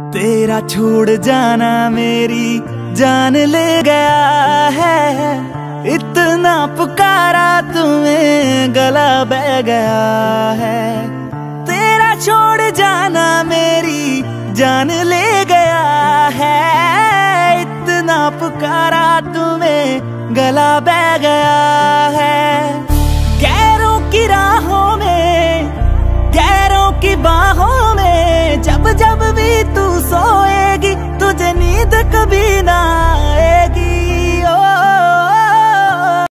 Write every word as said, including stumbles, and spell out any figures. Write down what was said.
तेरा छोड़ जाना मेरी जान ले गया है। इतना पुकारा तुम्हें गला बह गया है। तेरा छोड़ जाना मेरी जान ले गया है। इतना पुकारा तुम्हें गला बह गया है। गैरों की राहों में, गैरों की बाहों में, जब जब भी तू सोएगी तुझे नींद कभी ना